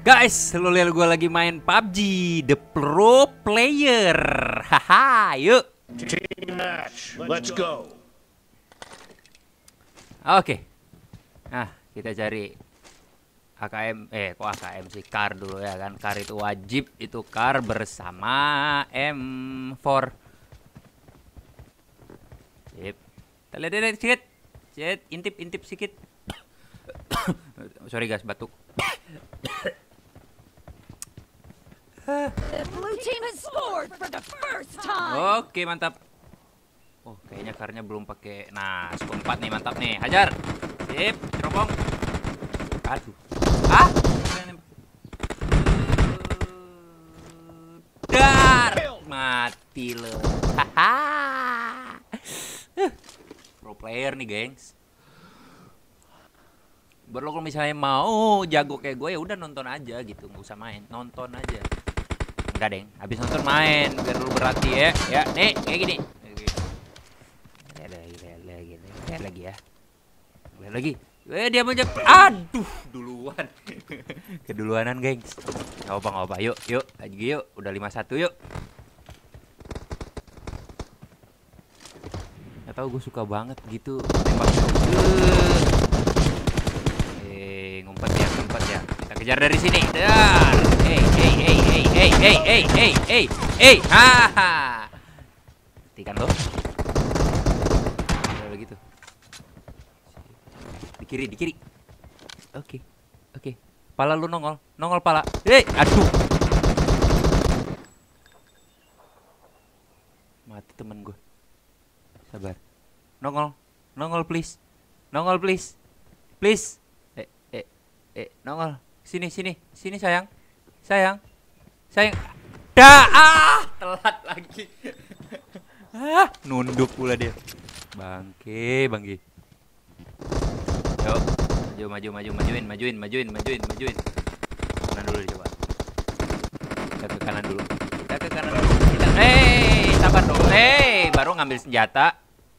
Guys, lu lihat gue lagi main PUBG, The Pro Player. Haha, yuk. Team match, let's go. Oke. Nah, kita cari AKM, kok AKM sih, car dulu ya kan. Car itu wajib, itu car bersama M4. Sip. Kita lihat sedikit. Intip sedikit. Sorry guys, batuk. The blue team has scored for the first time. Oke, mantap. Oh, kayaknya karnya belum pakai. Nah, scope 4 nih, mantap nih. Hajar. Sip, cerobong. Aduh. Ah. Dar. Mati lo. Haha. Pro player nih, gengs. Baru kalau misalnya mau jago kayak gue ya udah nonton aja gitu, nggak usah main, nonton aja. Enggak deng, habis nonton main biar lu berarti ya. Ya, nih kayak gini. Lihat lagi ya. Lihat lagi. Dia aja. Aduh, duluan. Keduluanan, gengs. Enggak apa-apa. Yuk, lagi yuk. Udah 5-1 yuk. Enggak tahu gue suka banget gitu tembak. Ngumpet ya. Kita kejar dari sini. Dar. Hey. Haha. Tikan lo. Kalau gitu. Di kiri. Oke. Pala lu nongol pala. Aduh. Mati temen gue. Sabar. Nongol please. Please. Nongol. Sini sayang. Telat lagi. Nunduk pula dia. Bangke. Yuk. Majuin. Kanan dulu coba. Kita ke kanan dulu. Sabar dong. Baru ngambil senjata.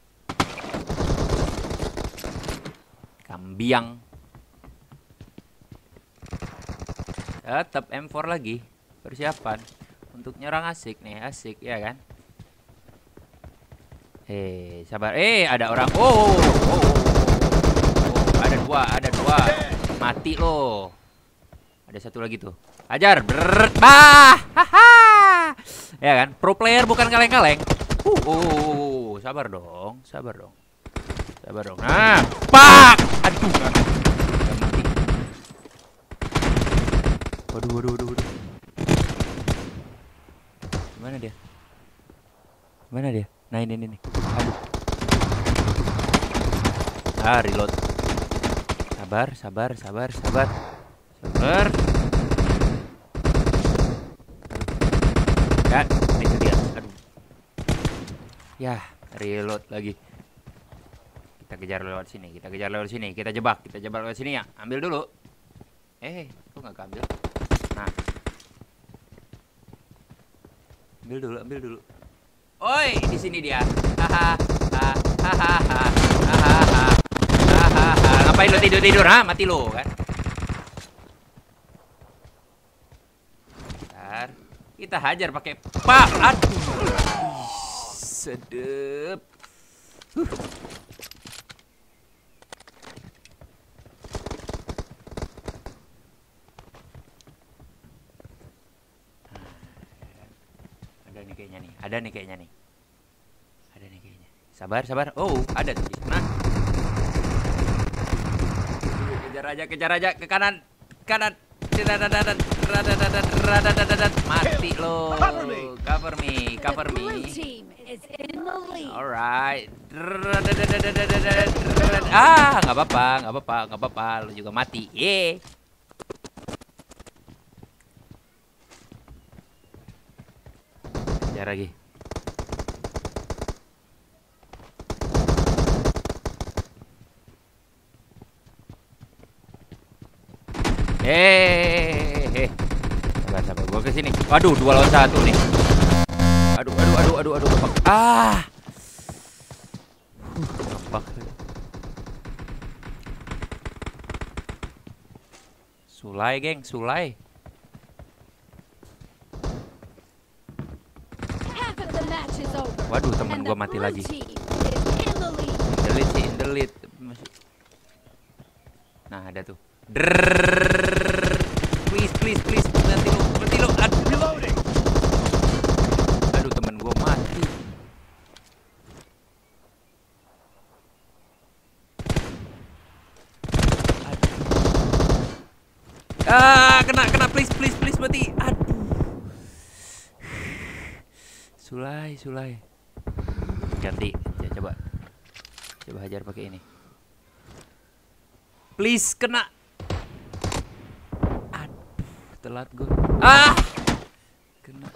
Kambiang. Tetap M4 lagi. Persiapan untuk nyerang asik ya kan. Sabar. Ada orang. Ada dua. Mati lo. Ada satu lagi tuh. Ajar. Haha. Ya kan, pro player bukan kaleng-kaleng. Sabar dong. Nah, pak. Aduh. Waduh. Mana dia? Nah ini. Aduh. Reload. Sabar. Dan itu dia. Aduh. Ya, reload lagi. Kita kejar lewat sini. Kita jebak lewat sini ya. Ambil dulu. Kok nggak ambil? Nah. Ambil dulu. Oi, di sini dia. Hahaha. Ngapain lo tidur? Mati lo kan? Bentar. Kita hajar pakai pak. Aduh. Sedep. Ada nih kayaknya. Sabar. Oh, ada tuh di sana. Kejar aja ke kanan. Mati lo. Cover me. Alright. Nggak apa-apa. Lo juga mati. Kejar lagi. Sabar. Gua ke sini. Waduh, 2 lawan 1 nih. Aduh. Ngebak. Sulai, geng, Sulai. Waduh, temen And gua the mati blue lagi. team is in the lead. Delete sih, delete. Nah, ada tuh. Drrrr. Please, please, please. Mati lu. Aduh, Reloading. aduh, temen gua mati. Ah, kena, please, mati. Aduh. Sulai. Ganti, ya, coba hajar pakai ini. Please, kena. Aduh, telat gue. Ah, kena.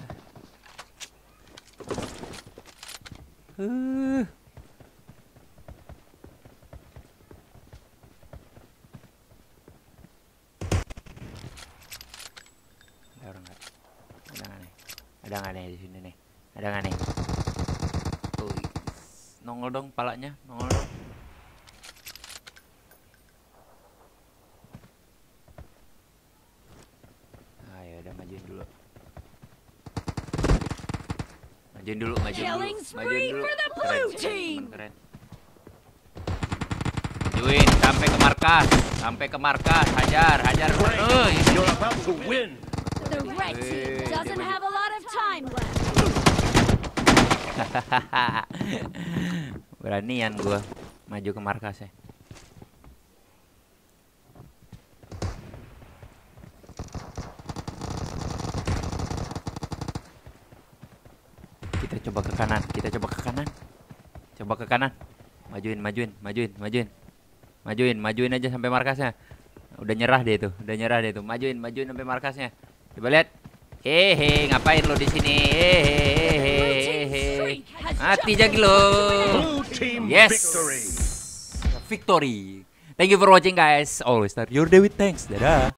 Ada orang nggak? Ada nggak nih di sini nih? Ada nggak nih? Tuh, nongol dong palanya, nongol dong. Ayo, udah majuin dulu. Killing spree for the blue team. Keren. Majuin sampai ke markas, hajar. Great. You're about to win. The red team doesn't have a lot of time left. Beranian gua maju ke markasnya. Kita coba ke kanan. Majuin aja sampai markasnya. Udah nyerah deh tuh. Majuin sampai markasnya. Coba lihat. Ngapain lo di sini? Mati jadi lo. Blue team Yes. victory. Victory. Thank you for watching guys. Always start your day with thanks. Dadah.